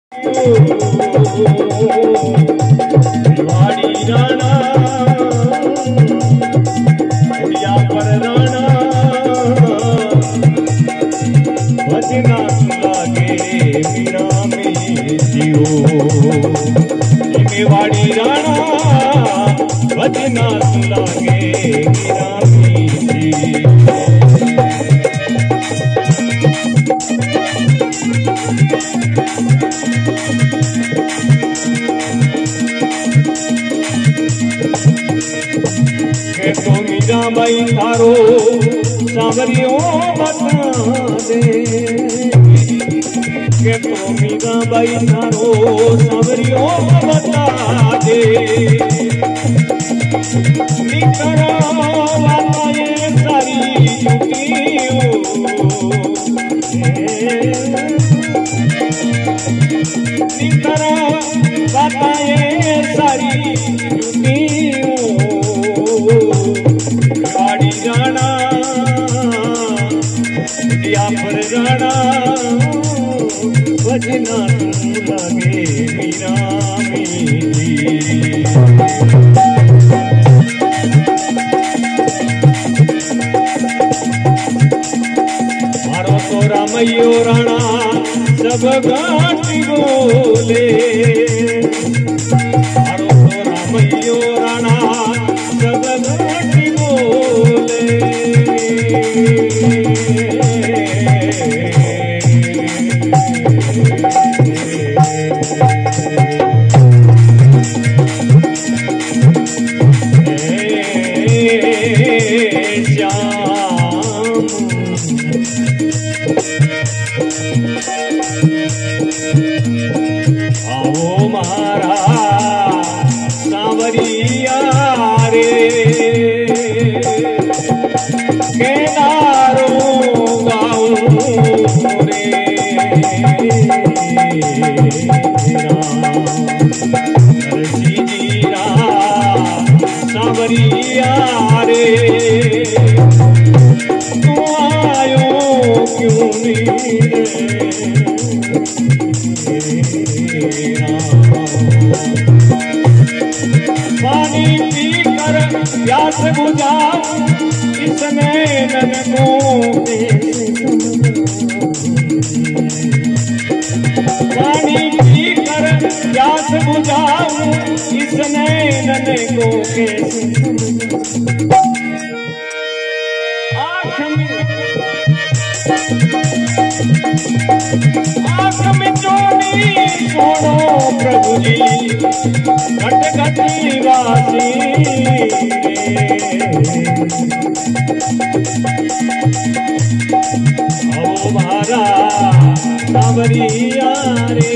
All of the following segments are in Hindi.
भिवाड़ी राणा उड़िया पर राणा भजना लागे मीरा में जियो भिवाड़ी राणा भजना लागे मीरा में जियो तो मीरा बाई थारो सांवरियों बता दे के तो मीरा बाई थारो सांवरियों बता दे निकरो वाताए सारी जुटियों निकरो वाताए सारी जुटियों भिवाड़ी राणा उड़िया पर राणा भजना लागे मीरा में मारो तो रामैयो राणा सब गाटी बोले मारो तो रामैयो राणा सब गाटी बोले आओ मारा सांवरिया रे केदारो गाऊं रे नरसी जीरा सांवरिया रे तू आयो क्यों नहीं पानी पीकर प्यास बुझाऊं इस नैनन को पानी पीकर प्यास बुझाऊं इस नैनन को कैसे आँख में चोरी छोड़ो प्रभु जी घट घटी वासी ओ मारा सांवरिया रे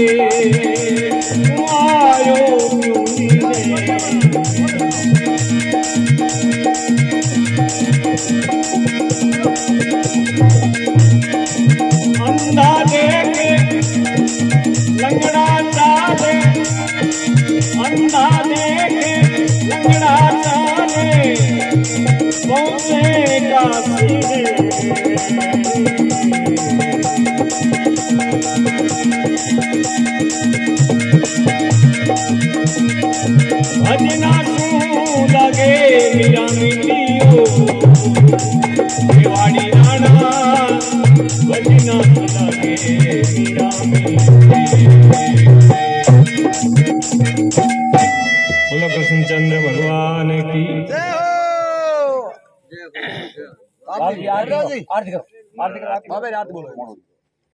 आयो क्यों अंधा देखे लंगड़ा चाले अंधा देखे लंगड़ा चाले पहुंचे काशी भजना तू लगे मीरा मिलियो भिवाड़ी राणा भजना लागे मीरा में बोलो कृष्णचंद्र भगवान की जय हो। आरती करो, आरती करो, आरती करो, बोलो।